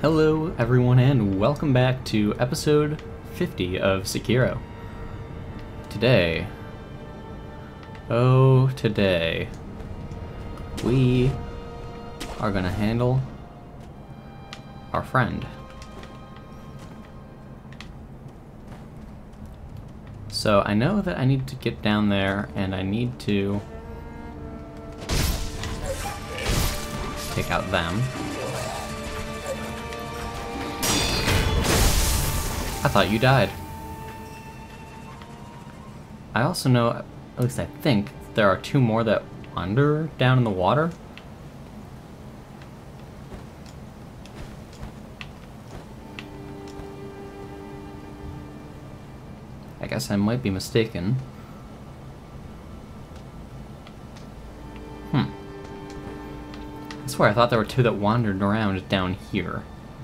Hello everyone and welcome back to episode 50 of Sekiro. Today, we are gonna handle our friend. So I know that I need to get down there and I need to take out them. I thought you died. I also know, at least I think, there are two more that wander down in the water. I guess I might be mistaken. I swear I thought there were two that wandered around down here.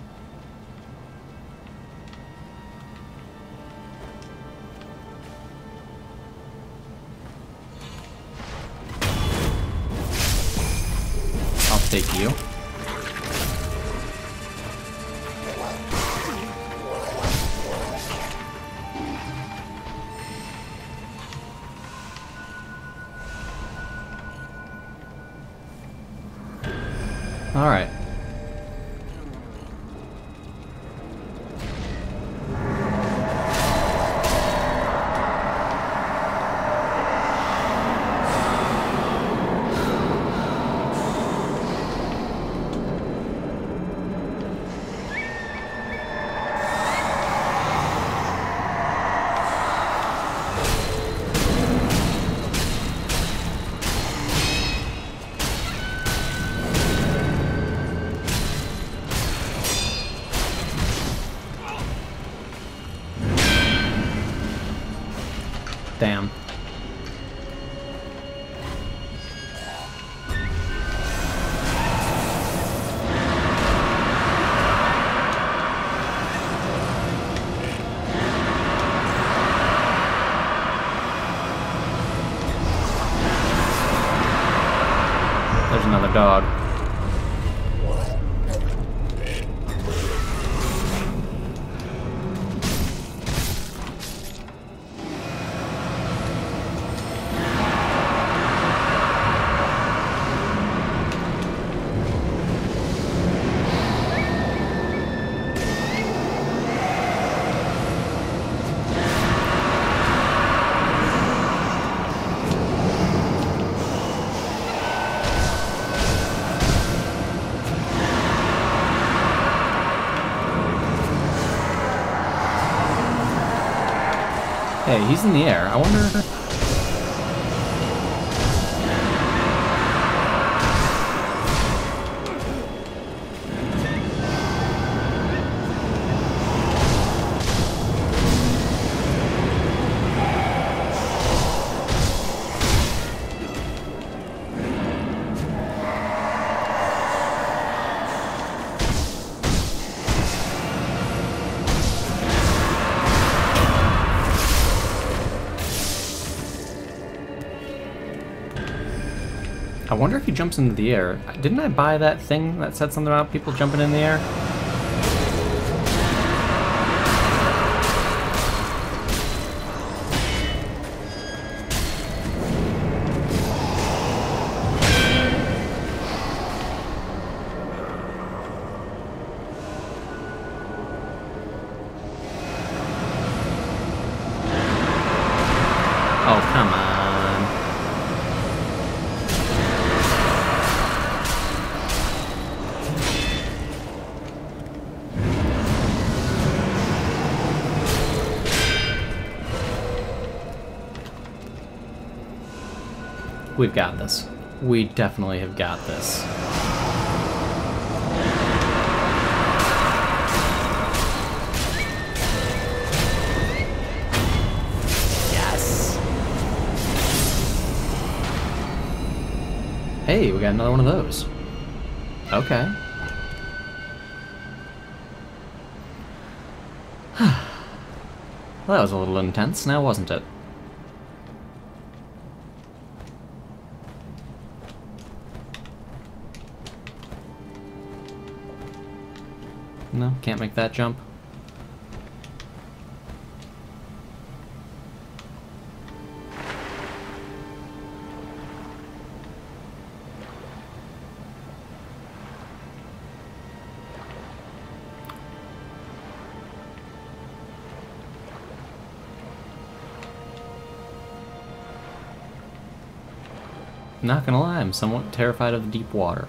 Take you. All right. Damn. There's another dog. Hey, he's in the air. I wonder... I wonder if he jumps into the air. Didn't I buy that thing that said something about people jumping in the air? Oh, come on. We've got this. We definitely have got this. Yes! Hey, we got another one of those. Okay. Well, that was a little intense now, wasn't it? No, can't make that jump. Not gonna lie, I'm somewhat terrified of the deep water.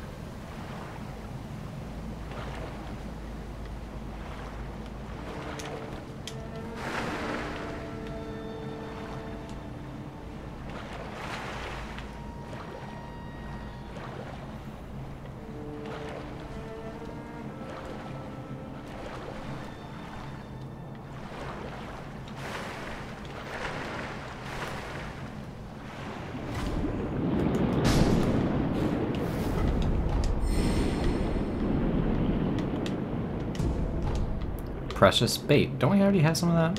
Precious bait. Don't we already have some of that?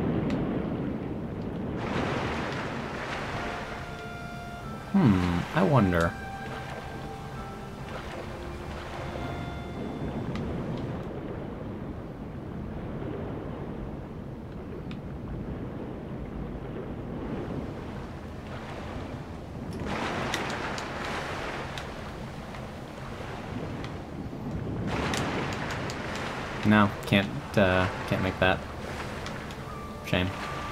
I wonder. No, can't make that. Shame.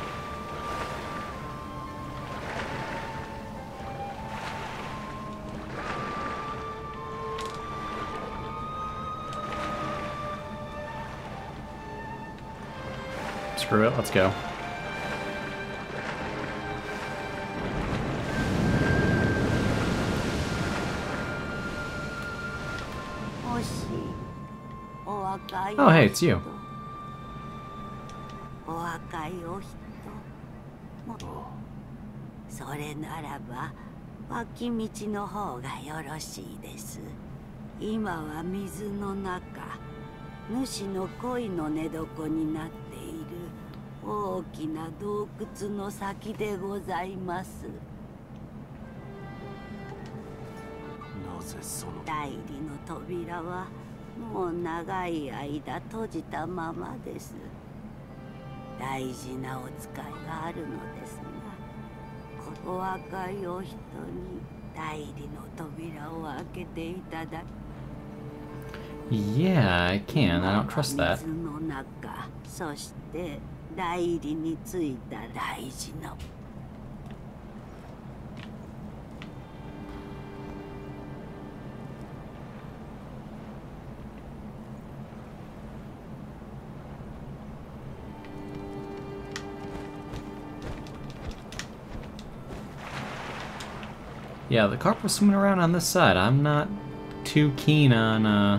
Screw it, let's go. Oh, hey, it's you. Yeah, I can. I don't trust that. Yeah, the carp was swimming around on this side. I'm not too keen on,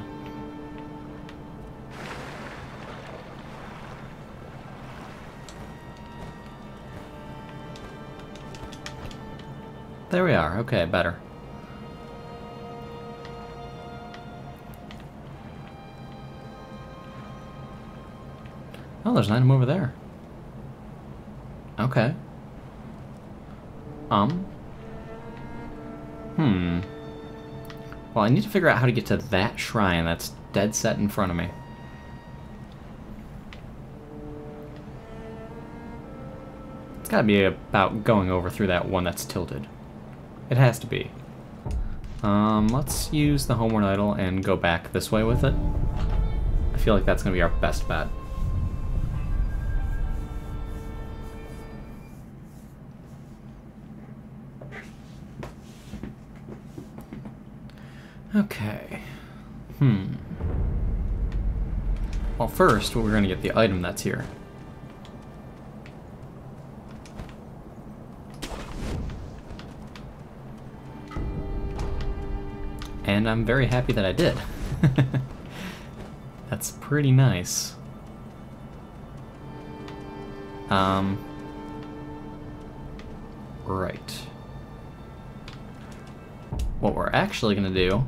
There we are. Okay, better. Oh, there's an item over there. Okay. Well, I need to figure out how to get to that shrine that's dead set in front of me. It's gotta be about going over through that one that's tilted. It has to be. Let's use the homeward idol and go back this way with it. I feel like that's gonna be our best bet. Okay. Well, first, we're gonna get the item that's here. And I'm very happy that I did. That's pretty nice. Right. What we're actually gonna do...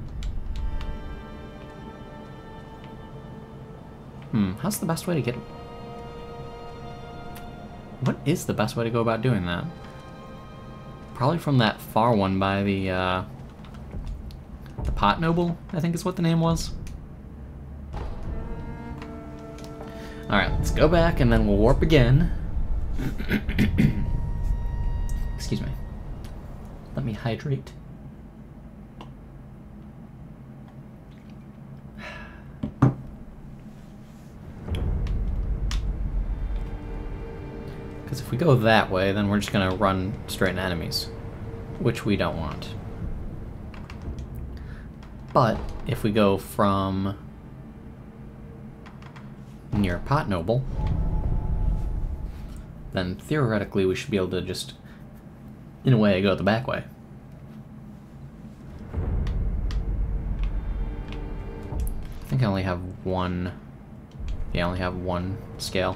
how's the best way to get... What is the best way to go about doing that? Probably from that far one by the Pot Noble, I think is what the name was. Alright, let's go back and then we'll warp again. Excuse me. Let me hydrate. Because if we go that way, then we're just going to run straight into enemies, which we don't want. But if we go from near Pot Noble, then theoretically we should be able to just, in a way, go the back way. I think I only have one. Yeah, I only have one scale.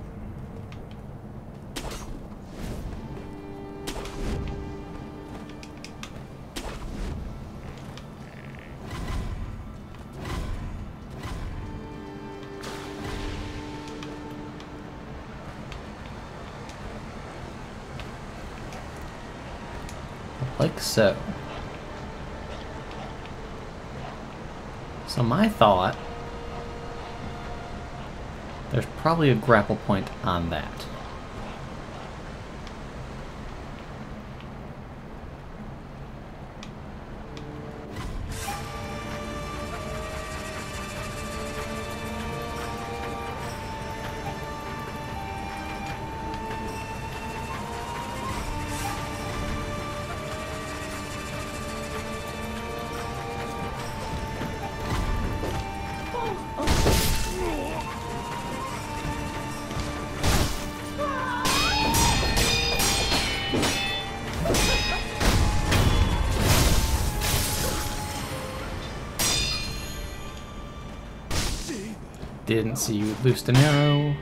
Like so. So my thought, there's probably a grapple point on that. Didn't see you loosed an arrow.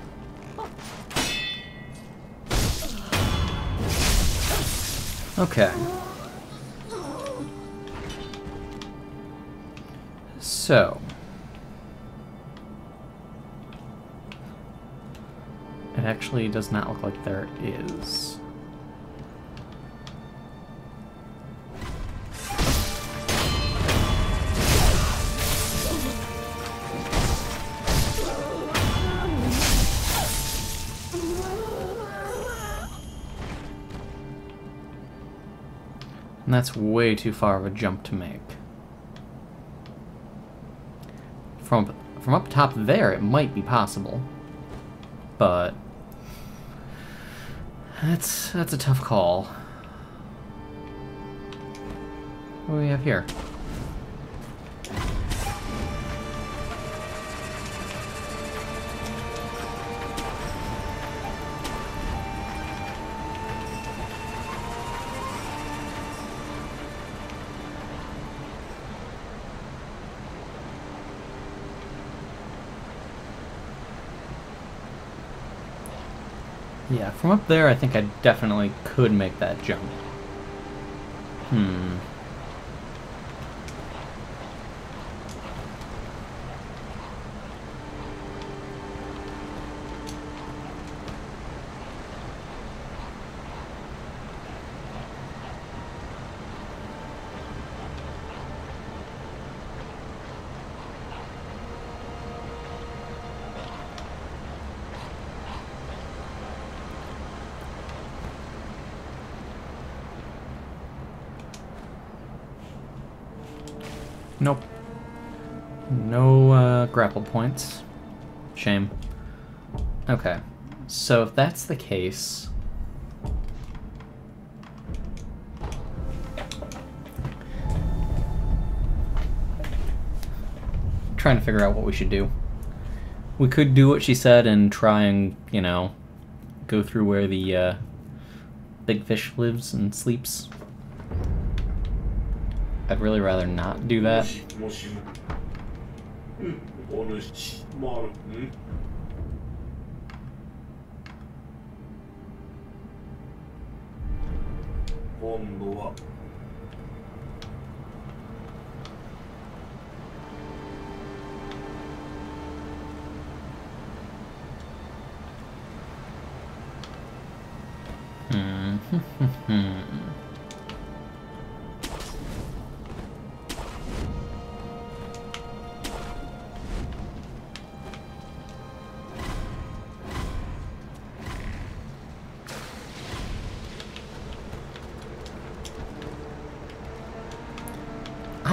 Okay. So. It actually does not look like there is. And that's way too far of a jump to make. From up top there, it might be possible, but that's a tough call. What do we have here? Yeah, from up there, I think I definitely could make that jump. Nope. No grapple points. Shame. Okay. So if that's the case... I'm trying to figure out what we should do. We could do what she said and try and, you know, go through where the big fish lives and sleeps. I'd really rather not do that.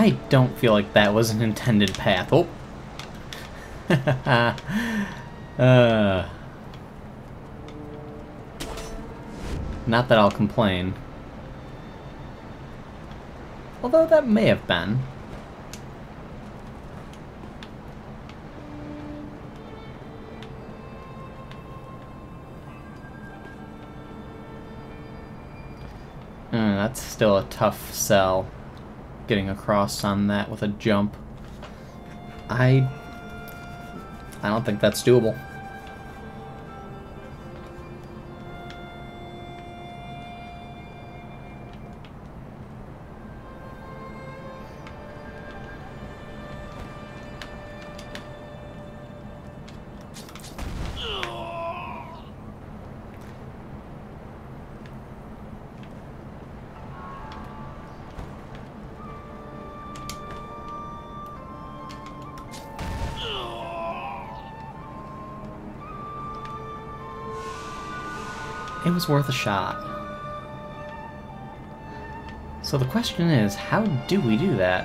I don't feel like that was an intended path. Oh. Not that I'll complain. Although that may have been. That's still a tough sell. Getting across on that with a jump. I don't think that's doable. It was worth a shot. So the question is, how do we do that?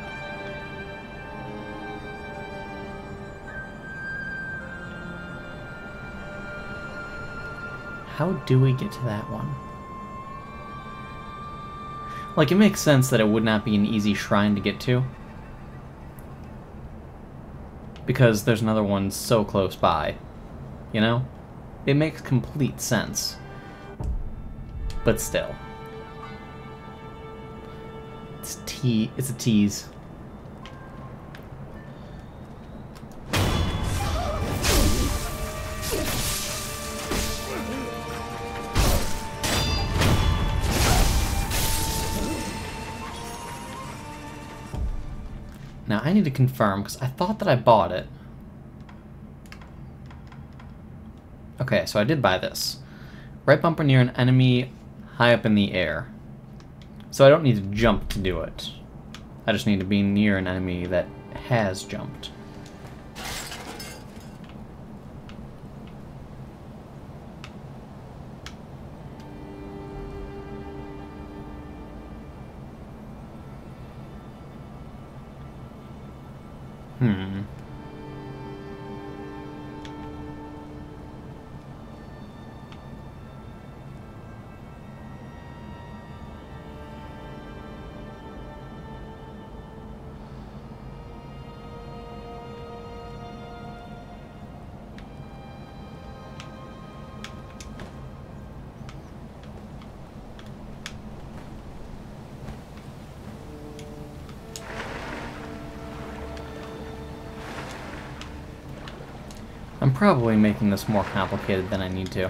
How do we get to that one? Like, it makes sense that it would not be an easy shrine to get to, because there's another one so close by, you know? It makes complete sense. But still. It's a tease. Now I need to confirm, because I thought that I bought it. Okay, so I did buy this. Right bumper near an enemy high up in the air. So I don't need to jump to do it. I just need to be near an enemy that has jumped. I'm probably making this more complicated than I need to.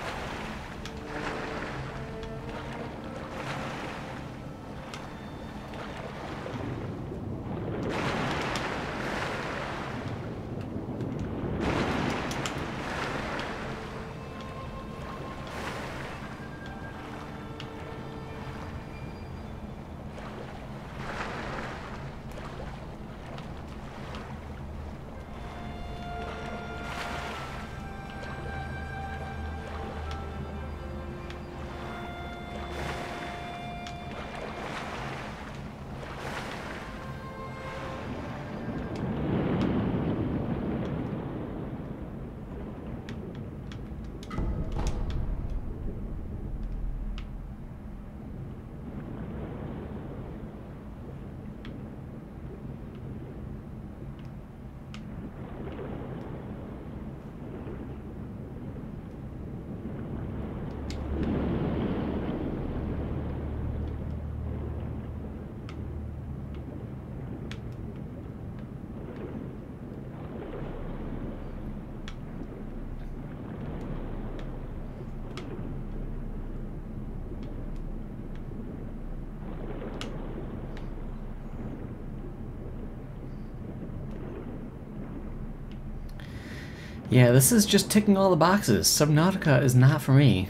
Yeah, this is just ticking all the boxes. Subnautica is not for me.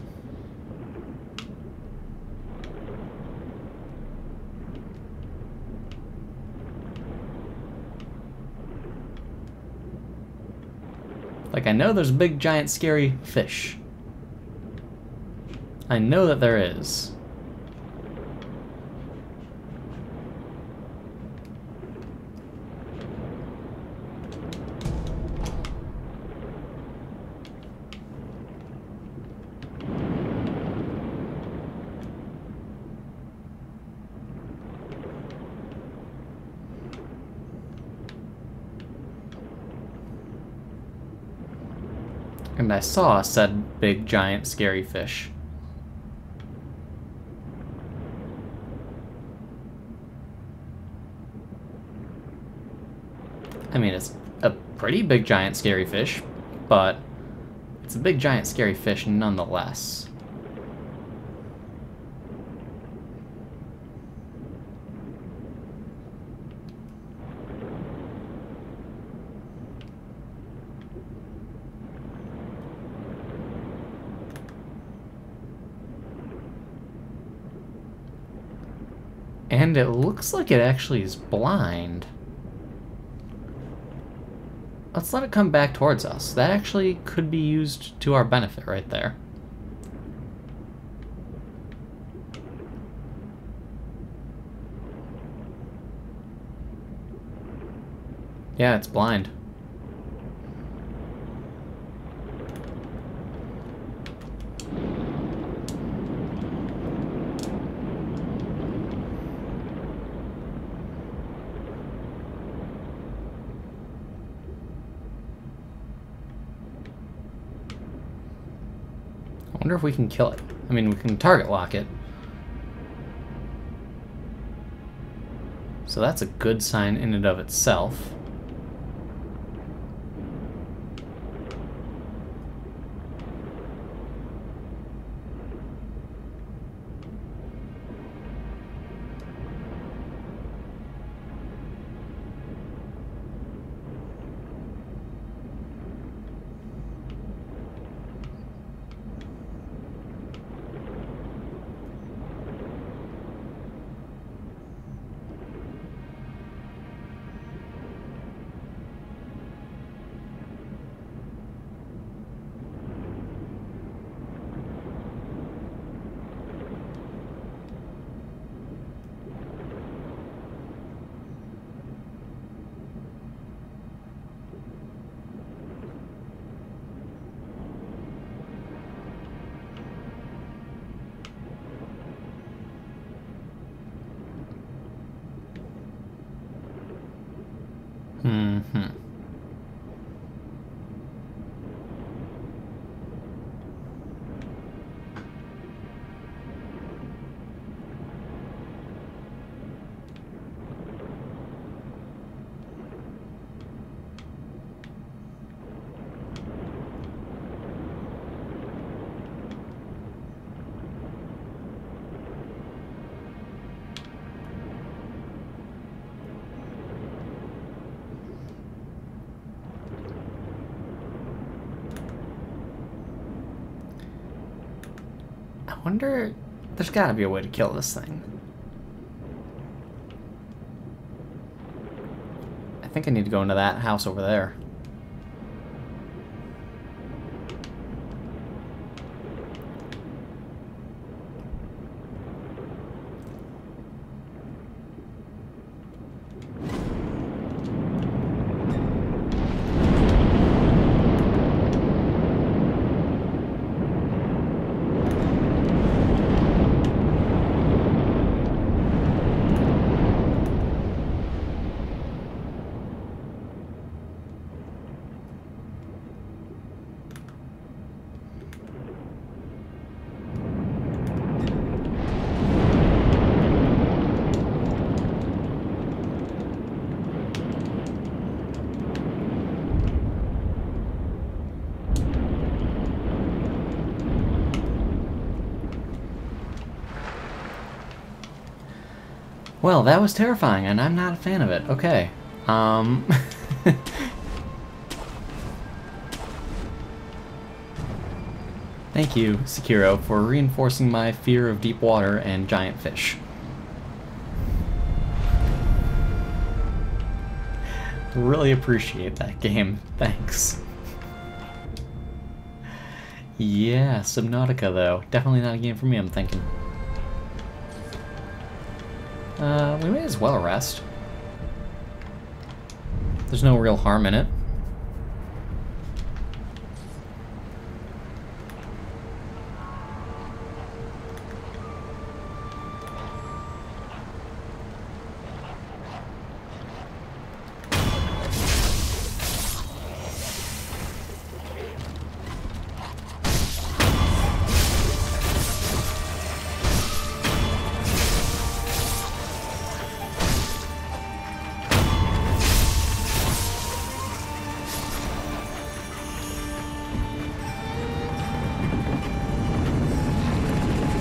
Like, I know there's a big, giant, scary fish. I know that there is. And I saw said big, giant, scary fish. I mean, it's a pretty big, giant, scary fish, but it's a big, giant, scary fish nonetheless. And it looks like it actually is blind. Let's let it come back towards us. That actually could be used to our benefit right there. Yeah, it's blind. I wonder if we can kill it. I mean, we can target lock it. So that's a good sign in and of itself. Mm-hmm. I wonder, there's gotta be a way to kill this thing. I think I need to go into that house over there. Well, that was terrifying, and I'm not a fan of it. Okay. Thank you, Sekiro, for reinforcing my fear of deep water and giant fish. Really appreciate that game. Thanks. Yeah, Subnautica, though. Definitely not a game for me, I'm thinking. We may as well rest. There's no real harm in it.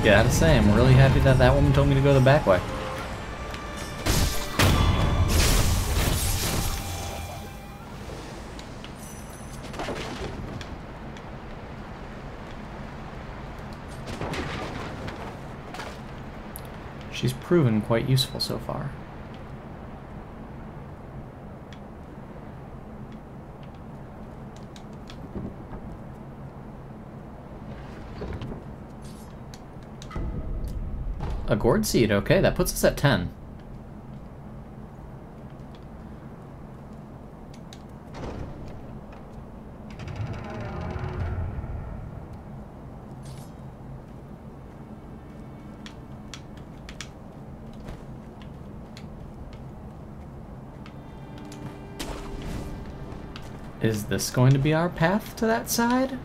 Gotta say, I'm really happy that that woman told me to go the back way. She's proven quite useful so far. A gourd seed, okay, that puts us at 10. Is this going to be our path to that side?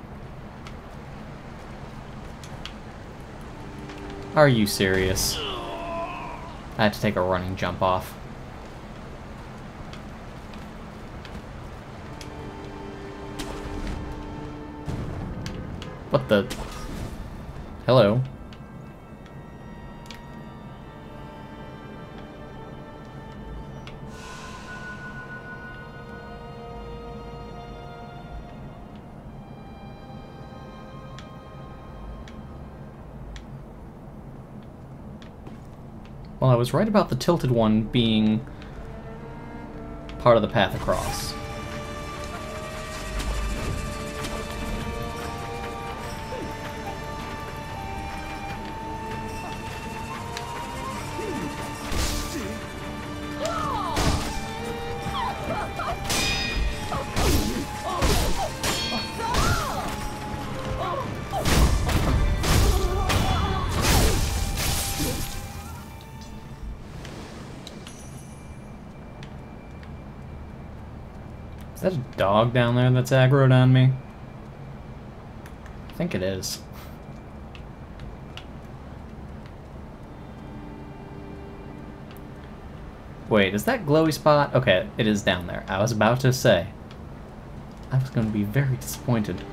Are you serious? I had to take a running jump off. What the? Hello? Well, I was right about the tilted one being part of the path across. Is that a dog down there that's aggroed on me? I think it is. Wait, is that glowy spot? Okay, it is down there. I was about to say. I was going to be very disappointed.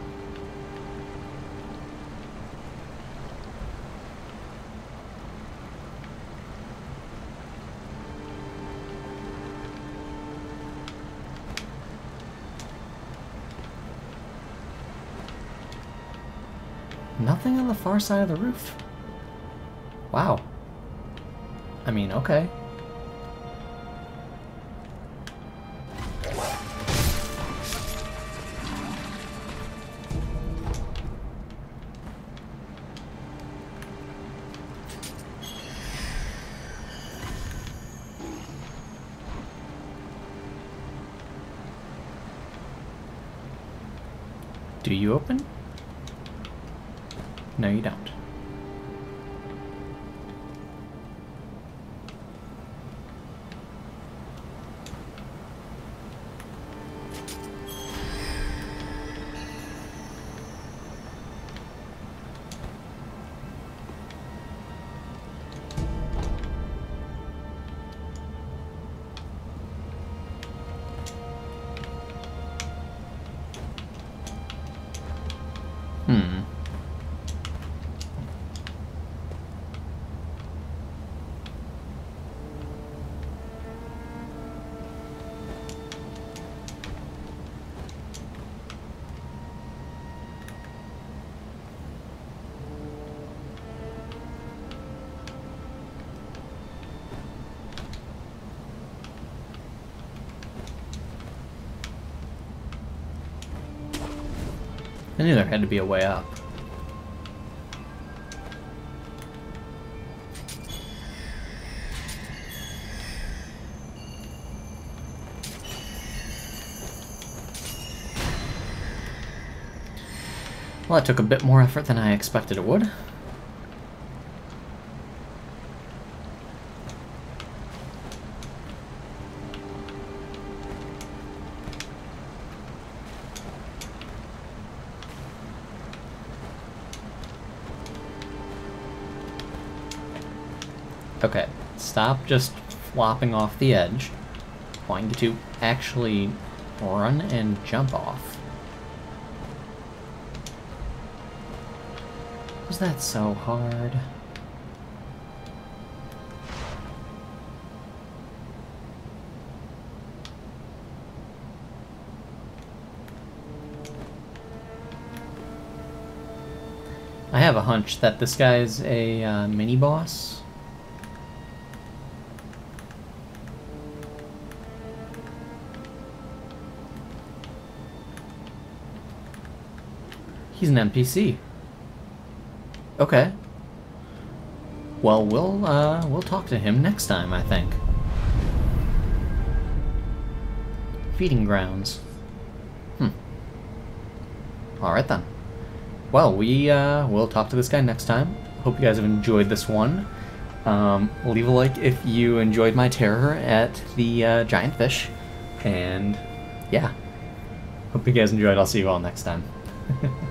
Nothing on the far side of the roof. Wow. I mean, okay. Do you open? No, you don't. I knew there had to be a way up. Well, that took a bit more effort than I expected it would. Okay, stop just flopping off the edge. I want you to actually run and jump off. Was that so hard? I have a hunch that this guy's a mini-boss. He's an NPC. Okay. Well, we'll talk to him next time, I think. Feeding grounds. Alright then. Well, we'll talk to this guy next time. Hope you guys have enjoyed this one. Leave a like if you enjoyed my terror at the giant fish. And yeah. Hope you guys enjoyed. I'll see you all next time.